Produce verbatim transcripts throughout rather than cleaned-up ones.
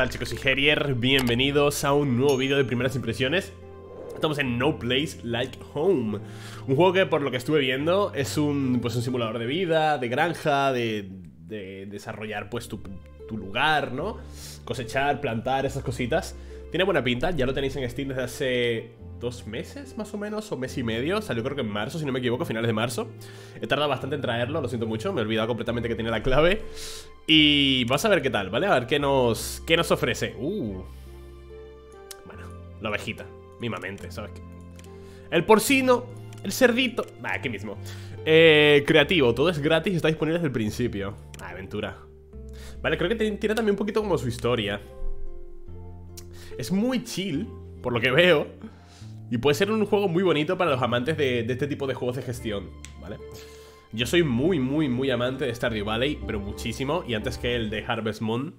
tal, chicos? Soy Herier, bienvenidos a un nuevo vídeo de primeras impresiones. Estamos en No Place Like Home, un juego que, por lo que estuve viendo, es un, pues, un simulador de vida, de granja, de, de desarrollar pues tu, tu lugar, ¿no? Cosechar, plantar, esas cositas. Tiene buena pinta, ya lo tenéis en Steam desde hace dos meses, más o menos, o mes y medio. Salió creo que en marzo, si no me equivoco, finales de marzo. He tardado bastante en traerlo, lo siento mucho, me he olvidado completamente que tiene la clave. Y vamos a ver qué tal, ¿vale? A ver qué nos, qué nos ofrece. Uh. Bueno, la ovejita, mimamente, ¿sabes qué? El porcino, el cerdito. Ah, aquí mismo. eh, Creativo, todo es gratis y está disponible desde el principio. Ah, aventura. Vale, creo que tiene también un poquito como su historia. Es muy chill, por lo que veo. Y puede ser un juego muy bonito para los amantes de, de este tipo de juegos de gestión, ¿vale? Yo soy muy, muy, muy amante de Stardew Valley, pero muchísimo. Y antes que el de Harvest Moon.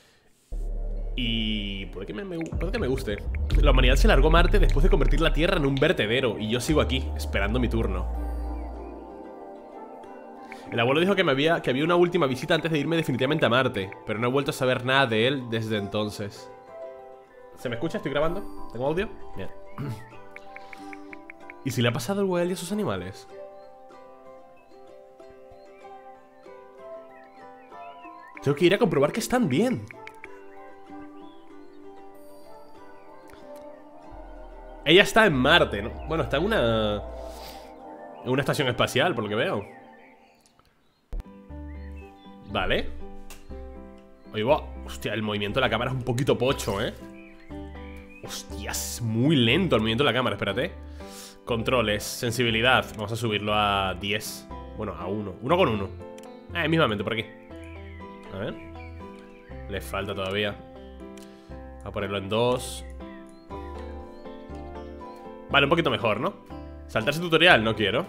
Y puede que me, me, puede que me guste. La humanidad se largó a Marte después de convertir la Tierra en un vertedero. Y yo sigo aquí, esperando mi turno. El abuelo dijo que, me había, que había una última visita antes de irme definitivamente a Marte, pero no he vuelto a saber nada de él desde entonces. ¿Se me escucha? ¿Estoy grabando? ¿Tengo audio? Bien. ¿Y si le ha pasado algo a él y a sus animales? Tengo que ir a comprobar que están bien. Ella está en Marte, ¿no? Bueno, está en una... En una estación espacial, por lo que veo. Vale. Oigo, hostia, el movimiento de la cámara es un poquito pocho, ¿eh? Hostia, es muy lento el movimiento de la cámara, espérate. Controles, sensibilidad. Vamos a subirlo a diez. Bueno, a uno, uno con uno. Eh, mismamente, por aquí. A ver. Le falta todavía. Voy a ponerlo en dos. Vale, un poquito mejor, ¿no? Saltarse tutorial, no quiero.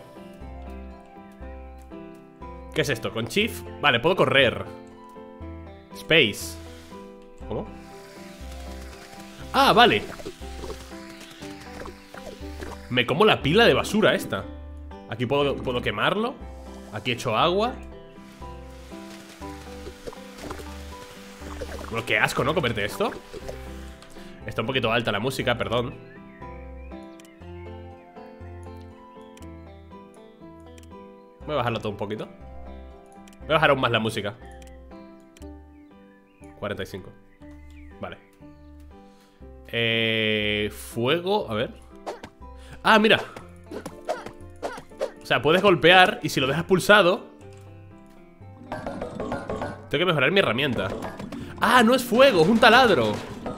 ¿Qué es esto? ¿Con Shift? Vale, puedo correr. Space. ¿Cómo? Ah, vale. Me como la pila de basura esta. Aquí puedo, puedo quemarlo. Aquí echo agua. Bueno, qué asco, ¿no? Comerte esto. Está un poquito alta la música, perdón. Voy a bajarlo todo un poquito. Voy a bajar aún más la música. cuarenta y cinco. Vale. Eh, fuego, a ver. Ah, mira. O sea, puedes golpear y si lo dejas pulsado. Tengo que mejorar mi herramienta. Ah, no es fuego, es un taladro.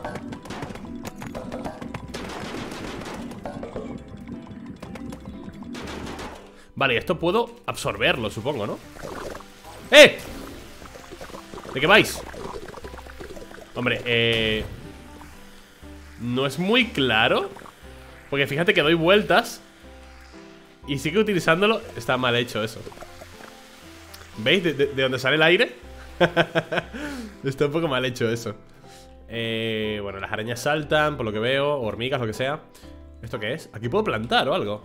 Vale, esto puedo absorberlo, supongo, ¿no? ¡Eh! ¿De qué vais? Hombre, eh... no es muy claro. Porque fíjate que doy vueltas y sigue utilizándolo. Está mal hecho eso. ¿Veis? De, de, de donde sale el aire. Está un poco mal hecho eso. eh, Bueno, las arañas saltan, por lo que veo. Hormigas, lo que sea. ¿Esto qué es? Aquí puedo plantar o algo.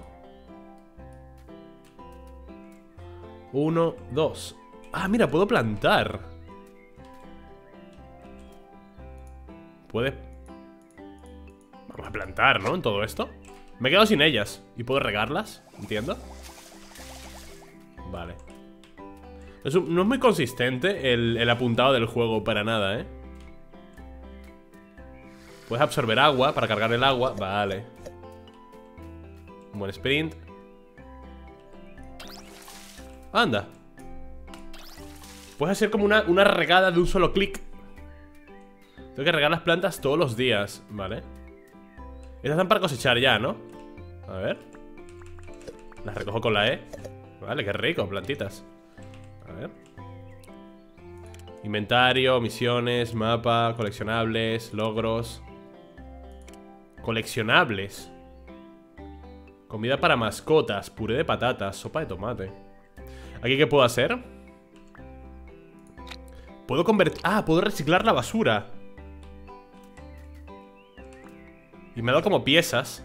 Uno, dos. Ah, mira, puedo plantar. Puede... Vamos a plantar, ¿no? En todo esto. Me he quedado sin ellas. ¿Y puedo regarlas? Entiendo. Vale. Es un, no es muy consistente el, el apuntado del juego para nada, ¿eh? Puedes absorber agua para cargar el agua. Vale. Un buen sprint. Anda. Puedes hacer como una, una regada de un solo clic. Tengo que regar las plantas todos los días. Vale. Estas están para cosechar ya, ¿no? A ver. Las recojo con la E. Vale, qué rico, plantitas. A ver. Inventario, misiones, mapa, coleccionables, logros. Coleccionables. Comida para mascotas, puré de patatas, sopa de tomate. ¿Aquí qué puedo hacer? Puedo convertir... Ah, puedo reciclar la basura. Y me ha dado como piezas.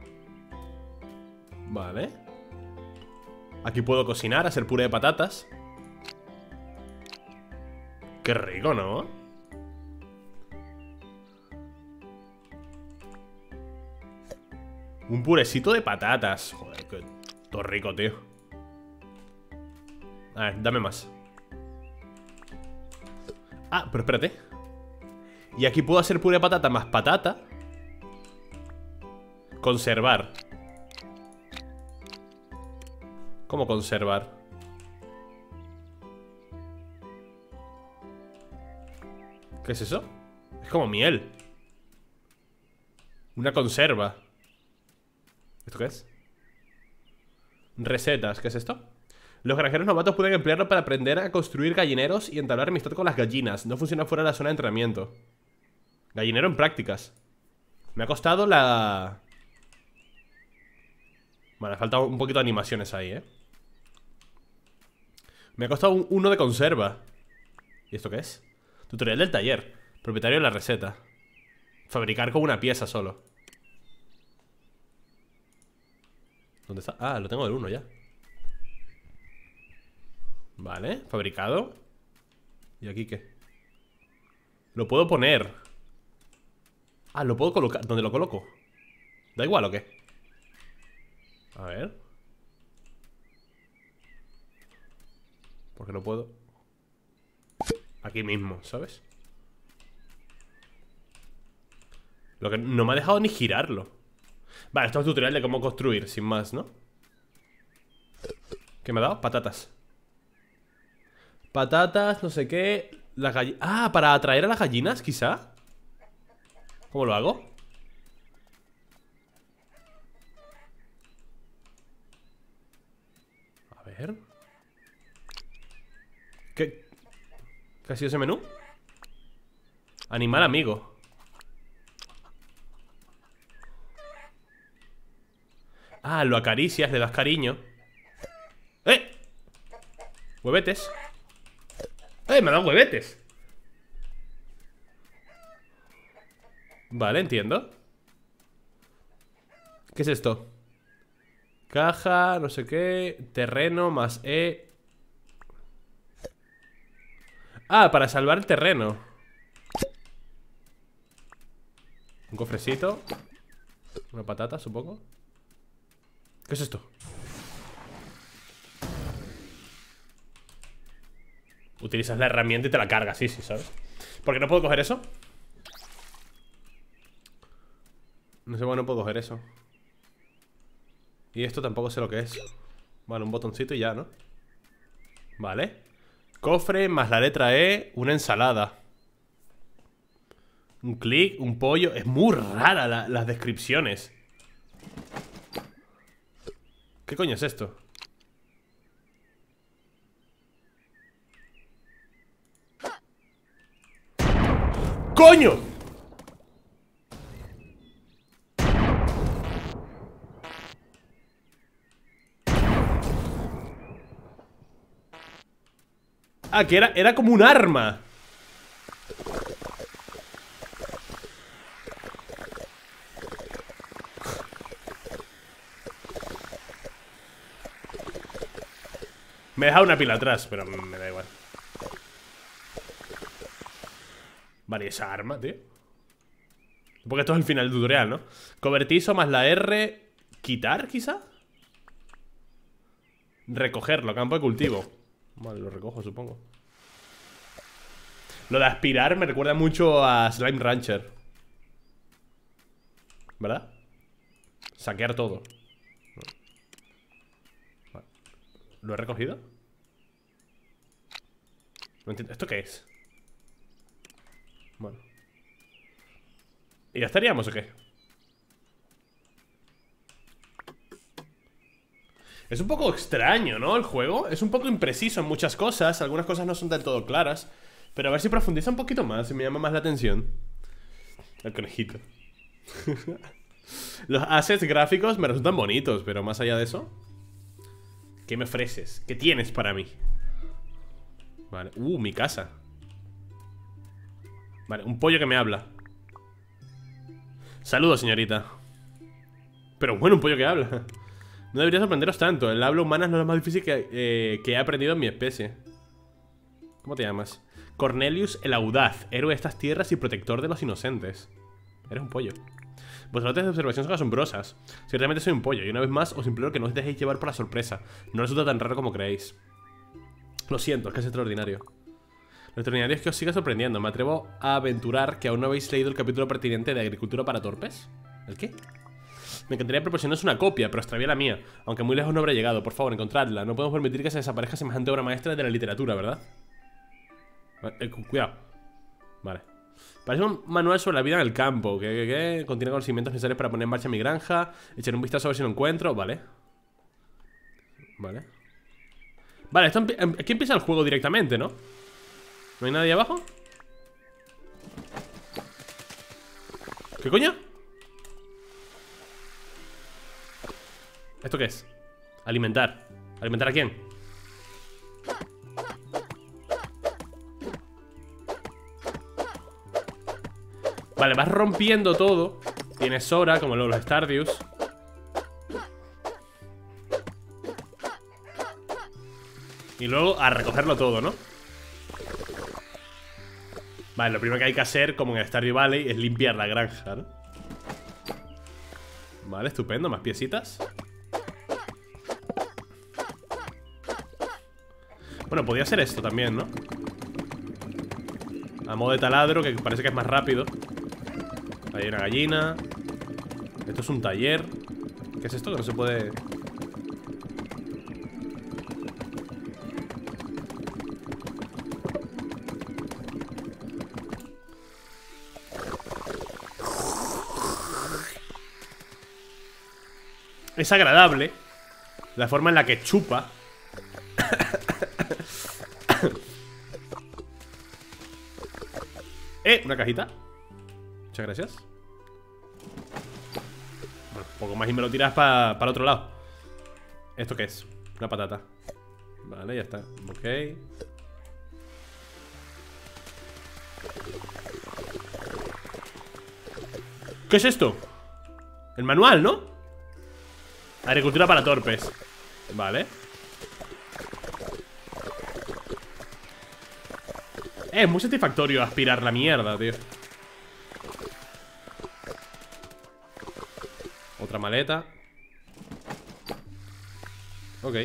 Vale. Aquí puedo cocinar, hacer puré de patatas. Qué rico, ¿no? Un purecito de patatas. Joder, qué todo rico, tío. A ver, dame más. Ah, pero espérate. Y aquí puedo hacer puré de patata más patata. Conservar. ¿Cómo conservar? ¿Qué es eso? Es como miel. Una conserva. ¿Esto qué es? Recetas, ¿qué es esto? Los granjeros novatos pueden emplearlo para aprender a construir gallineros y entablar amistad con las gallinas. No funciona fuera de la zona de entrenamiento. Gallinero en prácticas. Me ha costado la... Vale, falta un poquito de animaciones ahí, ¿eh? Me ha costado un, uno de conserva. ¿Y esto qué es? Tutorial del taller. Propietario de la receta. Fabricar con una pieza solo. ¿Dónde está? Ah, lo tengo del uno ya. Vale, fabricado. ¿Y aquí qué? Lo puedo poner. Ah, lo puedo colocar. ¿Dónde lo coloco? ¿Da igual o qué? A ver. Porque no puedo. Aquí mismo, ¿sabes? Lo que no me ha dejado ni girarlo. Vale, esto es un tutorial de cómo construir, sin más, ¿no? ¿Qué me ha dado? Patatas. Patatas, no sé qué. Las gallinas. Ah, para atraer a las gallinas, quizá. ¿Cómo lo hago? A ver. ¿Qué? ¿Qué ha sido ese menú? Animal amigo. Ah, lo acaricias, le das cariño. ¡Eh! Huevetes. ¡Eh! Me dan huevetes. Vale, entiendo. ¿Qué es esto? Caja, no sé qué. Terreno más E. Ah, para salvar el terreno. Un cofrecito. Una patata, supongo. ¿Qué es esto? Utilizas la herramienta y te la cargas, sí, sí, ¿sabes? ¿Por qué no puedo coger eso? No sé por qué no puedo coger eso. Y esto tampoco sé lo que es. Vale, un botoncito y ya, ¿no? Vale. Cofre más la letra E. Una ensalada. Un clic, un pollo. Es muy rara la, las descripciones. ¿Qué coño es esto? ¡Coño! Ah, que era, era como un arma. Me he dejado una pila atrás, pero me da igual. Vale, esa arma, tío. Porque esto es el final del tutorial, ¿no? Cobertizo más la R. ¿Quitar, quizá? Recogerlo, campo de cultivo. Vale, lo recojo, supongo. Lo de aspirar me recuerda mucho a Slime Rancher, ¿verdad? Saquear todo. Vale. ¿Lo he recogido? No entiendo. ¿Esto qué es? Bueno. ¿Y ya estaríamos o qué? Es un poco extraño, ¿no? El juego es un poco impreciso en muchas cosas. Algunas cosas no son del todo claras. Pero a ver si profundiza un poquito más y me llama más la atención. El conejito. Los assets gráficos me resultan bonitos, pero más allá de eso, ¿qué me ofreces? ¿Qué tienes para mí? Vale, uh, mi casa. Vale, un pollo que me habla. Saludos, señorita. Pero bueno, un pollo que habla. No debería sorprenderos tanto. El habla humana es lo más difícil que, eh, que he aprendido en mi especie. ¿Cómo te llamas? Cornelius el Audaz, héroe de estas tierras y protector de los inocentes. Eres un pollo. Vuestras notas de observación son asombrosas. Si realmente soy un pollo. Y una vez más, os imploro que no os dejéis llevar por la sorpresa. No resulta tan raro como creéis. Lo siento, es que es extraordinario. Lo extraordinario es que os siga sorprendiendo. Me atrevo a aventurar que aún no habéis leído el capítulo pertinente de Agricultura para Torpes. ¿El qué? Me encantaría proporcionaros una copia, pero extravié la mía. Aunque muy lejos no habrá llegado. Por favor, encontradla. No podemos permitir que se desaparezca semejante obra maestra de la literatura, ¿verdad? Eh, cuidado. Vale. Parece un manual sobre la vida en el campo. Que, que, que contiene conocimientos necesarios para poner en marcha mi granja. Echaré un vistazo a ver si lo encuentro. Vale. Vale. Vale, esto aquí empieza el juego directamente, ¿no? ¿No hay nadie abajo? ¿Qué coño? ¿Esto qué es? Alimentar. ¿Alimentar a quién? Vale, vas rompiendo todo. Tienes hora, como los Stardews. Y luego a recogerlo todo, ¿no? Vale, lo primero que hay que hacer, como en el Stardew Valley, es limpiar la granja, ¿no? Vale, estupendo, más piecitas. Bueno, podría ser esto también, ¿no? A modo de taladro, que parece que es más rápido. Hay una gallina. Esto es un taller. ¿Qué es esto? Que no se puede... Es agradable la forma en la que chupa. Eh, una cajita. Muchas gracias. Bueno, un poco más y me lo tiras para el otro lado. ¿Esto qué es? Una patata. Vale, ya está. Ok. ¿Qué es esto? El manual, ¿no? Agricultura para torpes. Vale. Eh, es muy satisfactorio aspirar la mierda, tío. Otra maleta. Ok.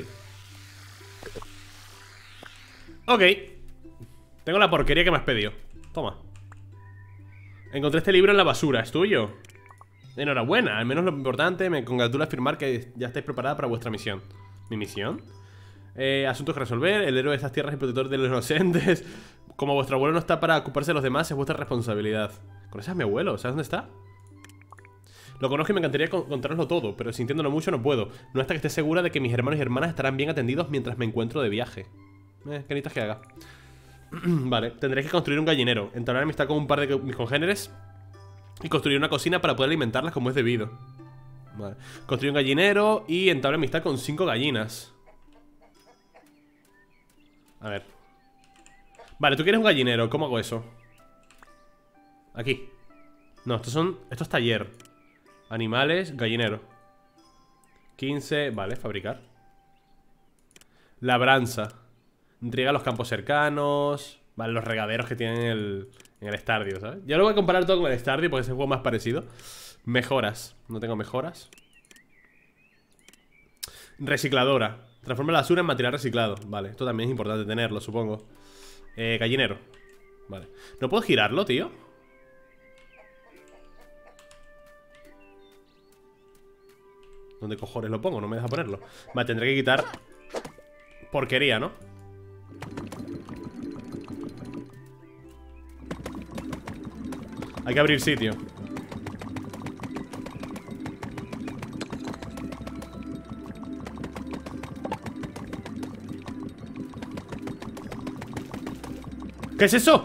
Ok. Tengo la porquería que me has pedido. Toma. Encontré este libro en la basura. ¿Es tuyo? Enhorabuena, al menos lo importante. Me congratula afirmar que ya estáis preparada para vuestra misión. ¿Mi misión? Eh, asuntos que resolver. El héroe de estas tierras y protector de los inocentes. Como vuestro abuelo no está para ocuparse de los demás, es vuestra responsabilidad. Con ese es mi abuelo, ¿sabes dónde está? Lo conozco y me encantaría contároslo todo, pero sintiéndolo mucho no puedo. No hasta que esté segura de que mis hermanos y hermanas estarán bien atendidos mientras me encuentro de viaje. Eh, ¿qué necesitas que haga? Vale, tendré que construir un gallinero. Entablar amistad con un par de mis congéneres y construir una cocina para poder alimentarlas como es debido. Vale. Construir un gallinero y entablar amistad con cinco gallinas. A ver. Vale, tú quieres un gallinero, ¿cómo hago eso? Aquí. No, estos son... Esto es taller. Animales, gallinero. quince, vale, fabricar. Labranza. Riega los campos cercanos. Vale, los regaderos que tienen en el, en el Stardew, ¿sabes? Ya lo voy a comparar todo con el Stardew porque es el juego más parecido. Mejoras. No tengo mejoras. Recicladora. Transforma la basura en material reciclado. Vale, esto también es importante tenerlo, supongo. Eh, gallinero. Vale. ¿No puedo girarlo, tío? ¿Dónde cojones lo pongo? No me deja ponerlo. Vale, tendré que quitar porquería, ¿no? Hay que abrir sitio. ¿Qué es eso?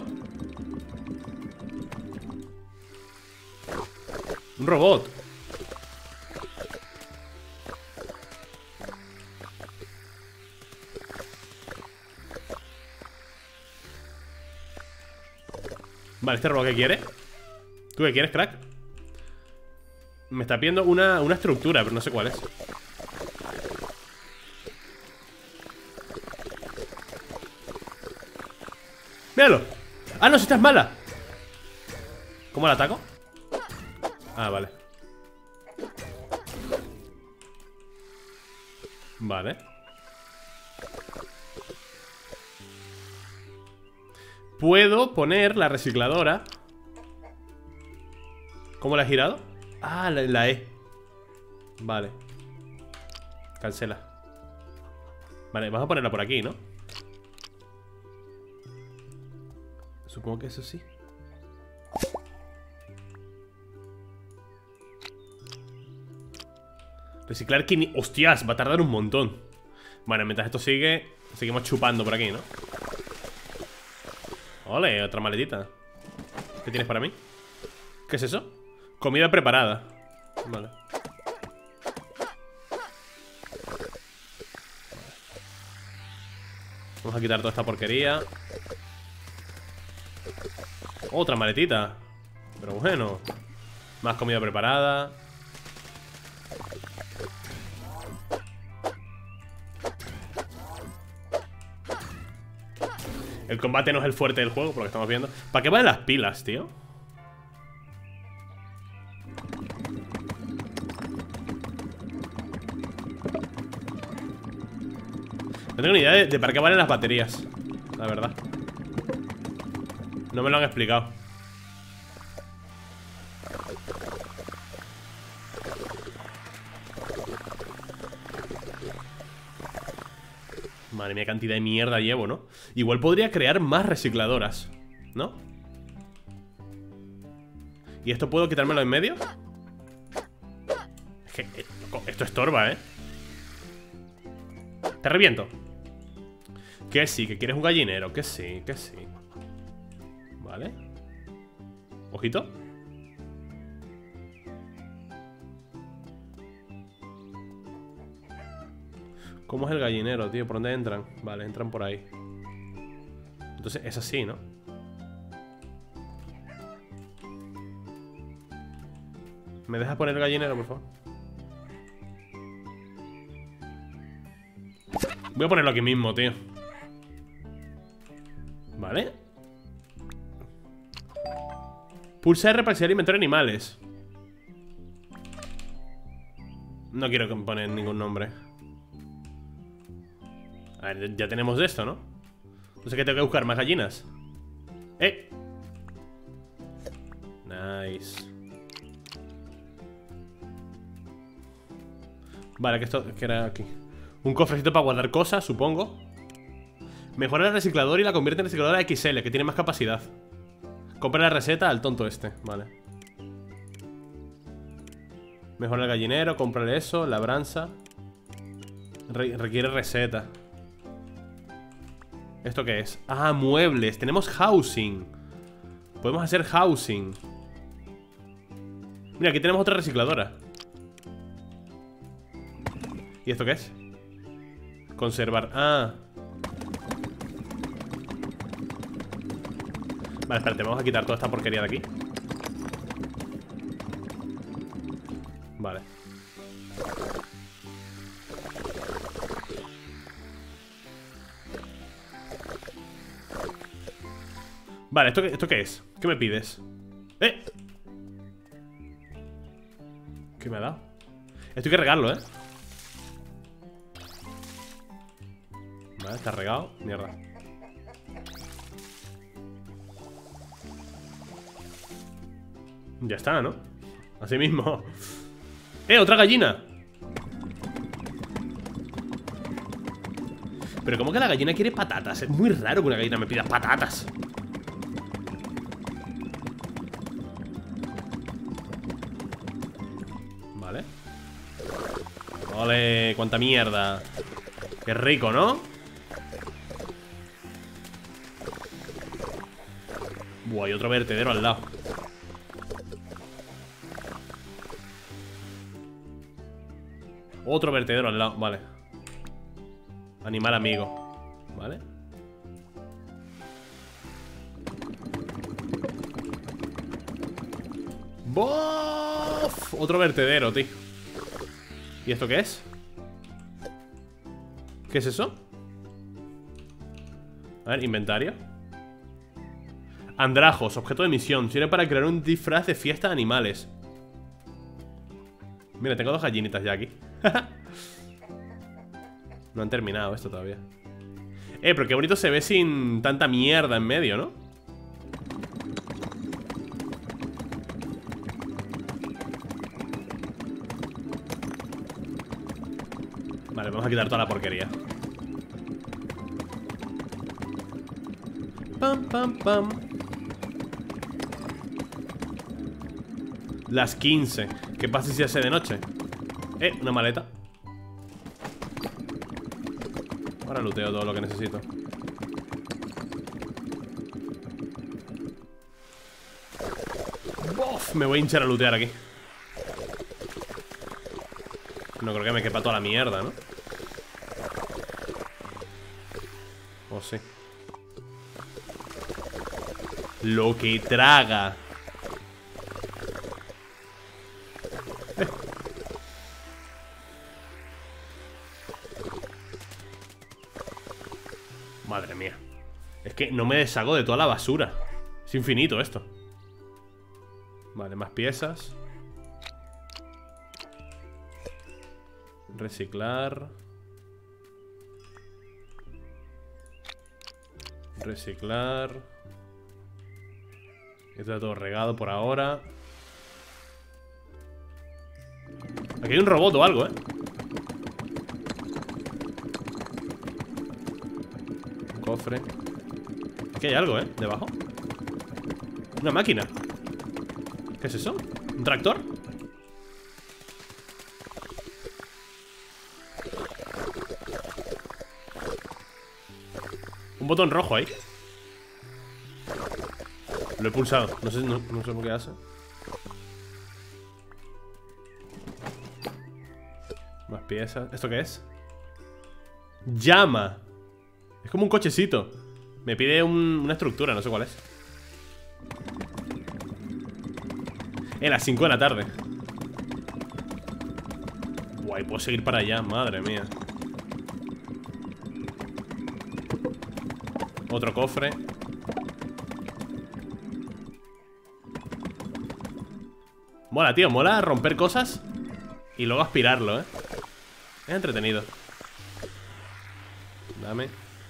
Un robot. Vale, ¿este robot qué quiere? ¿Tú qué quieres, crack? Me está pidiendo una, una estructura, pero no sé cuál es. ¡Míralo! ¡Ah, no, si esta es mala! ¿Cómo la ataco? Ah, vale. Vale. Puedo poner la recicladora. ¿Cómo la he girado? Ah, la, la E. Vale. Cancela. Vale, vamos a ponerla por aquí, ¿no? Supongo que eso sí. Reciclar quinientos. Hostias, va a tardar un montón. Bueno, mientras esto sigue, seguimos chupando por aquí, ¿no? Ole, otra maletita. ¿Qué tienes para mí? ¿Qué es eso? Comida preparada. Vale. Vamos a quitar toda esta porquería. Otra maletita. Pero bueno. Más comida preparada. El combate no es el fuerte del juego, por lo que estamos viendo. ¿Para qué van las pilas, tío? No tengo ni idea de, de para qué valen las baterías, la verdad. No me lo han explicado. Madre mía, cantidad de mierda llevo, ¿no? Igual podría crear más recicladoras, ¿no? ¿Y esto puedo quitármelo en medio? Es que eh, esto estorba, ¿eh? Te reviento. Que sí, que quieres un gallinero. Que sí, que sí. Vale. Ojito. ¿Cómo es el gallinero, tío? ¿Por dónde entran? Vale, entran por ahí. Entonces es así, ¿no? ¿Me dejas poner el gallinero, por favor? Voy a ponerlo aquí mismo, tío. Vale. Pulsa R para acceder al inventario de animales. No quiero que me pongan ningún nombre. A ver, ya tenemos de esto, ¿no? No sé qué tengo que buscar, más gallinas. ¡Eh! Nice. Vale, que esto que era aquí. Un cofrecito para guardar cosas, supongo. Mejora el reciclador y la convierte en recicladora X L, que tiene más capacidad. Compra la receta al tonto este. Vale. Mejora el gallinero, cómprale eso, labranza. Re requiere receta. ¿Esto qué es? Ah, muebles. Tenemos housing. Podemos hacer housing. Mira, aquí tenemos otra recicladora. ¿Y esto qué es? Conservar. Ah. Vale, espérate, vamos a quitar toda esta porquería de aquí. Vale. Vale, ¿esto, ¿esto qué es? ¿Qué me pides? ¡Eh! ¿Qué me ha dado? Esto hay que regarlo, ¿eh? Vale, está regado. Mierda. Ya está, ¿no? Así mismo. ¡Eh, otra gallina! Pero ¿cómo que la gallina quiere patatas? Es muy raro que una gallina me pida patatas. Vale. Ole, cuánta mierda. Qué rico, ¿no? Buah, hay otro vertedero al lado. Otro vertedero al lado, vale. Animal amigo. Vale. ¡Bof! Otro vertedero, tío. ¿Y esto qué es? ¿Qué es eso? A ver, inventario. Andrajos, objeto de misión. Sirve para crear un disfraz de fiesta de animales. Mira, tengo dos gallinitas ya aquí. No han terminado esto todavía. Eh, pero qué bonito se ve sin tanta mierda en medio, ¿no? Vale, vamos a quitar toda la porquería. Pam, pam, pam. Las quince. ¿Qué pasa si se hace de noche? Eh, una maleta. Ahora looteo todo lo que necesito. Uf, me voy a hinchar a lootear aquí. No creo que me quepa toda la mierda, ¿no? Oh, sí. Lo que traga. Eh. Madre mía. Es que no me deshago de toda la basura. Es infinito esto. Vale, más piezas. Reciclar. Reciclar. Esto está todo regado por ahora. Aquí hay un robot o algo, ¿eh? Un cofre. Aquí hay algo, ¿eh? Debajo. Una máquina. ¿Qué es eso? ¿Un tractor? Un botón rojo ahí. Lo he pulsado. No sé, no, no sé por qué hace. Más piezas. ¿Esto qué es? Llama. Es como un cochecito. Me pide un, una estructura, no sé cuál es. En las cinco de la tarde. Guay, puedo seguir para allá, madre mía. Otro cofre. Mola, tío, mola romper cosas y luego aspirarlo, ¿eh? Es entretenido. Dame.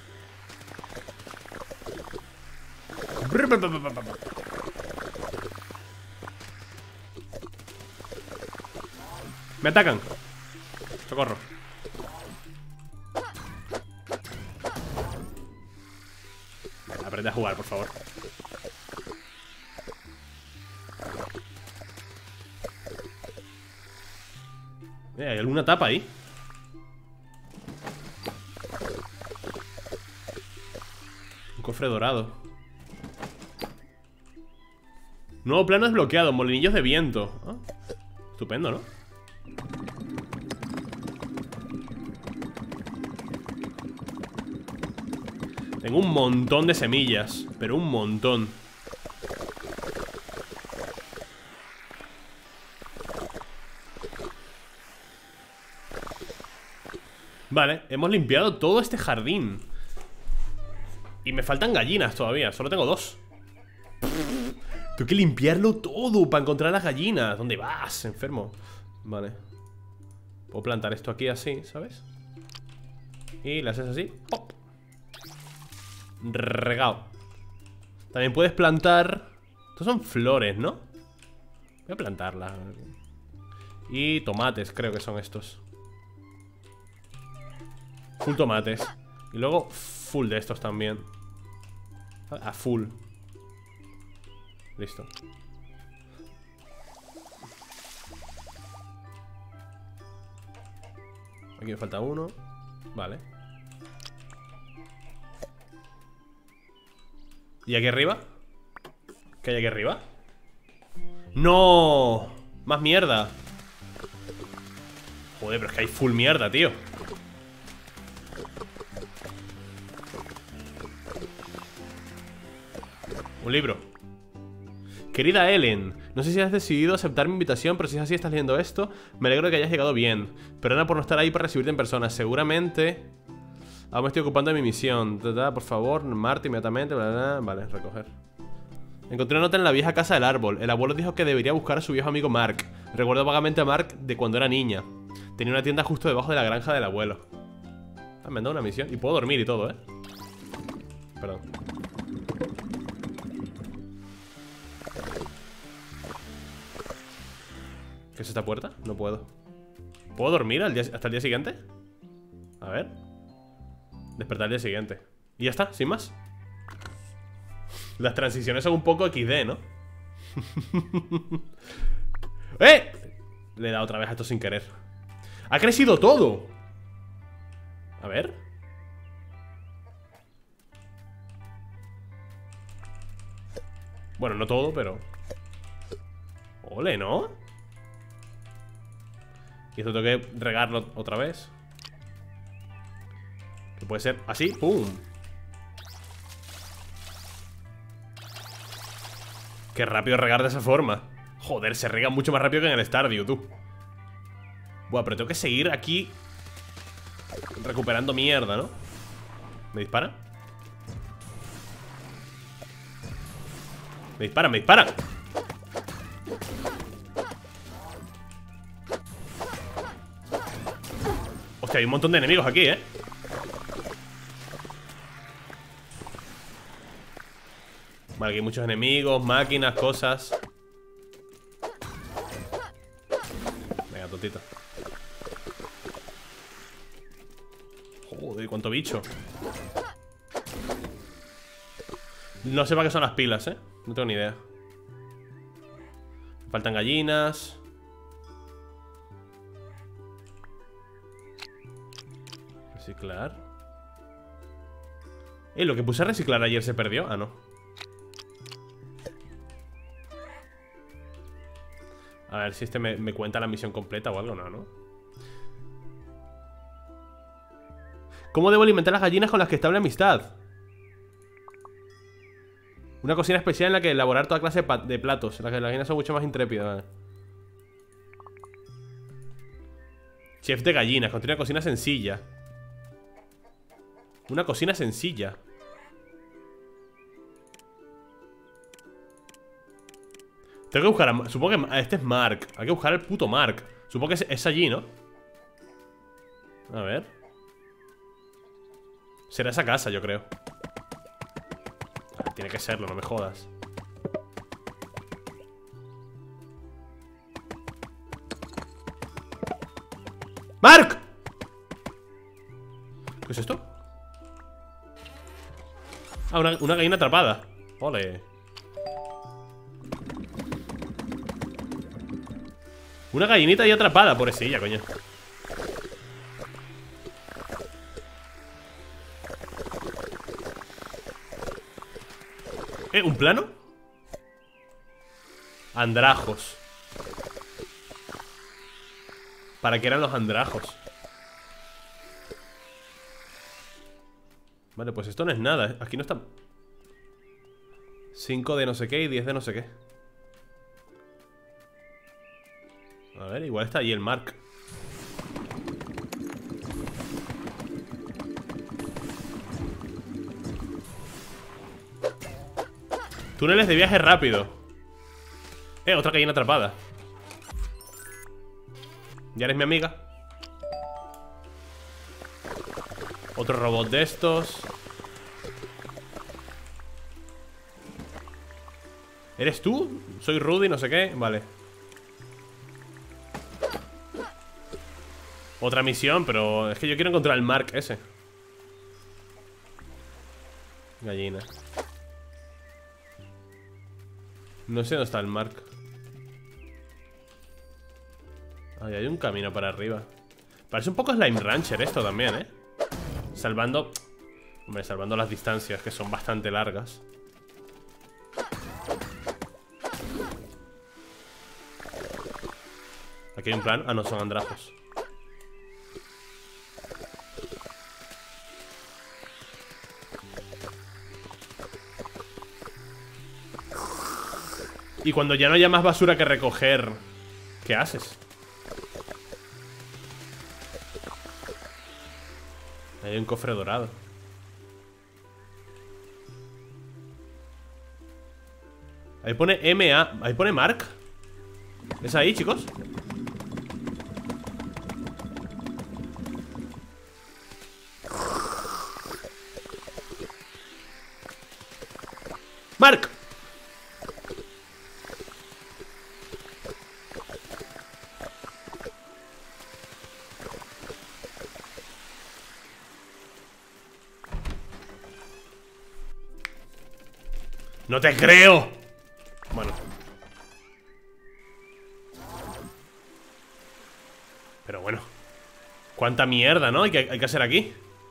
Me atacan. Socorro. Aprende a jugar, por favor. Eh, ¿hay alguna tapa ahí? Un cofre dorado. Nuevo plano desbloqueado, molinillos de viento. Ah, estupendo, ¿no? Tengo un montón de semillas, pero un montón. Vale, hemos limpiado todo este jardín. Y me faltan gallinas todavía, solo tengo dos. Tengo que limpiarlo todo para encontrar las gallinas. ¿Dónde vas, enfermo? Vale. Puedo plantar esto aquí así, ¿sabes? Y le haces así, ¡pop! Regado. También puedes plantar. Estos son flores, ¿no? Voy a plantarlas. Y tomates, creo que son estos. Full tomates. Y luego full de estos también. A full. Listo. Aquí me falta uno. Vale. ¿Y aquí arriba? ¿Qué hay aquí arriba? ¡No! ¡Más mierda! Joder, pero es que hay full mierda, tío. Un libro. Querida Ellen, no sé si has decidido aceptar mi invitación, pero si es así, estás leyendo esto. Me alegro de que hayas llegado bien. Perdona por no estar ahí para recibirte en persona. Seguramente aún me estoy ocupando de mi misión. Por favor, Marta, inmediatamente. Bla, bla, bla. Vale, recoger. Encontré una nota en la vieja casa del árbol. El abuelo dijo que debería buscar a su viejo amigo Mark. Recuerdo vagamente a Mark de cuando era niña. Tenía una tienda justo debajo de la granja del abuelo. Ah, me han dado una misión. Y puedo dormir y todo, ¿eh? Perdón. ¿Qué es esta puerta? No puedo. ¿Puedo dormir al día, hasta el día siguiente? A ver. Despertar al día siguiente. Y ya está, sin más. Las transiciones son un poco equis de, ¿no? ¡Eh! Le he dado otra vez a esto sin querer. ¡Ha crecido todo! A ver. Bueno, no todo, pero... Ole, ¿no? Y esto tengo que regarlo otra vez. Que puede ser así, ¡pum! Qué rápido regar de esa forma. Joder, se rega mucho más rápido que en el Stardew, tú. Buah, pero tengo que seguir aquí recuperando mierda, ¿no? ¿Me dispara? Me dispara, me dispara. Hostia, hay un montón de enemigos aquí, ¿eh? Vale, aquí hay muchos enemigos, máquinas, cosas. Venga, tontito. Joder, cuánto bicho. No sé para qué son las pilas, ¿eh? No tengo ni idea. Faltan gallinas. Reciclar. Eh, lo que puse a reciclar ayer se perdió. Ah, no. A ver si este me, me cuenta la misión completa o algo, no, ¿no? ¿Cómo debo alimentar las gallinas con las que estable amistad? Una cocina especial en la que elaborar toda clase de, de platos. En la que las gallinas son mucho más intrépidas, ¿vale? Chef de gallinas, contiene una cocina sencilla. Una cocina sencilla. Tengo que buscar a... Supongo que este es Mark. Hay que buscar al puto Mark. Supongo que es, es allí, ¿no? A ver. Será esa casa, yo creo. Ah, tiene que serlo, no me jodas. ¡Mark! ¿Qué es esto? Ah, una, una gallina atrapada. Ole. Una gallinita ahí atrapada, pobrecilla, coño. ¿Eh? ¿Un plano? Andrajos. ¿Para qué eran los andrajos? Vale, pues esto no es nada. Aquí no está... cinco de no sé qué y diez de no sé qué. A ver, igual está ahí el Mark. Túneles de viaje rápido. Eh, otra gallina atrapada. Ya eres mi amiga. Otro robot de estos. ¿Eres tú? Soy Rudy, no sé qué. Vale. Otra misión, pero es que yo quiero encontrar el Mark ese. Gallina. No sé dónde está el Mark. Ahí hay un camino para arriba. Parece un poco Slime Rancher esto también, ¿eh? Salvando... Hombre, salvando las distancias, que son bastante largas. Aquí hay un plan. Ah, no, son andrajos. Y cuando ya no haya más basura que recoger, ¿qué haces? Hay un cofre dorado. Ahí pone M A. Ahí pone Mark. ¿Es ahí, chicos? ¡Mark! ¡No te creo! Bueno. Pero bueno. Cuánta mierda, ¿no? Hay que, hay que hacer aquí.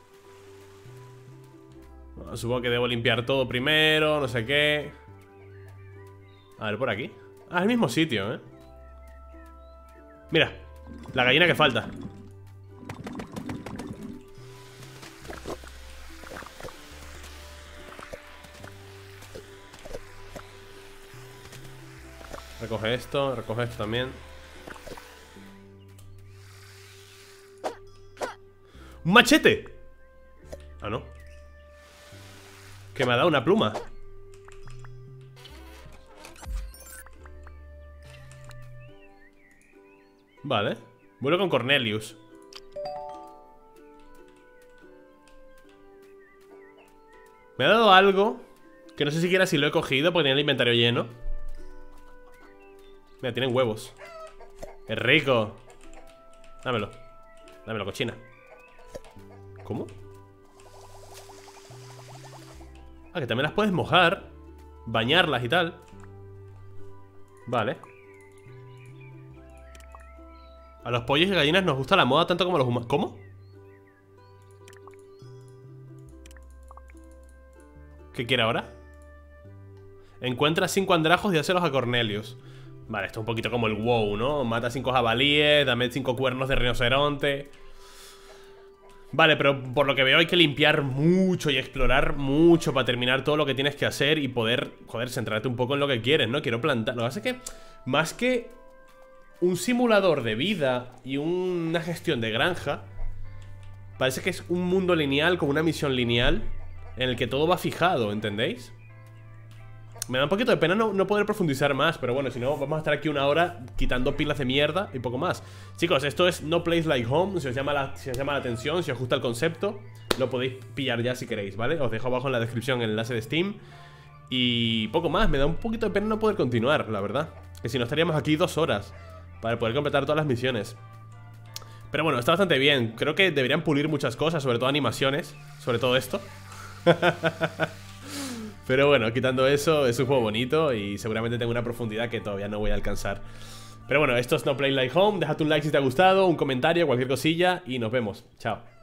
Bueno, supongo que debo limpiar todo primero, no sé qué. A ver, por aquí. Ah, es el mismo sitio, ¿eh? Mira, la gallina que falta. Recoge esto, recoge esto también. ¡Un machete! Ah, no. Que me ha dado una pluma. Vale. Vuelvo con Cornelius. Me ha dado algo que no sé siquiera si lo he cogido porque tenía el inventario lleno. Mira, tienen huevos. ¡Es rico! Dámelo. Dámelo, cochina. ¿Cómo? Ah, que también las puedes mojar, bañarlas y tal. Vale. A los pollos y gallinas nos gusta la moda tanto como a los humanos. ¿Cómo? ¿Qué quiere ahora? Encuentra cinco andrajos y hácelos a Cornelius. Vale, esto es un poquito como el WoW, ¿no? Mata cinco jabalíes, dame cinco cuernos de rinoceronte. Vale, pero por lo que veo hay que limpiar mucho y explorar mucho para terminar todo lo que tienes que hacer y poder, joder, centrarte un poco en lo que quieres, ¿no? Quiero plantar... Lo que pasa es que, más que un simulador de vida y una gestión de granja, parece que es un mundo lineal con una misión lineal en el que todo va fijado, ¿entendéis? Me da un poquito de pena no, no poder profundizar más, pero bueno, si no, vamos a estar aquí una hora quitando pilas de mierda y poco más. Chicos, esto es No Place Like Home. Si os llama la, si os llama la atención, si os gusta el concepto, lo podéis pillar ya si queréis, ¿vale? Os dejo abajo en la descripción el enlace de Steam. Y poco más, me da un poquito de pena no poder continuar, la verdad. Que si no estaríamos aquí dos horas para poder completar todas las misiones. Pero bueno, está bastante bien. Creo que deberían pulir muchas cosas, sobre todo animaciones. Sobre todo esto. Pero bueno, quitando eso, es un juego bonito y seguramente tengo una profundidad que todavía no voy a alcanzar. Pero bueno, esto es No Play Like Home. Déjate un like si te ha gustado, un comentario, cualquier cosilla y nos vemos. Chao.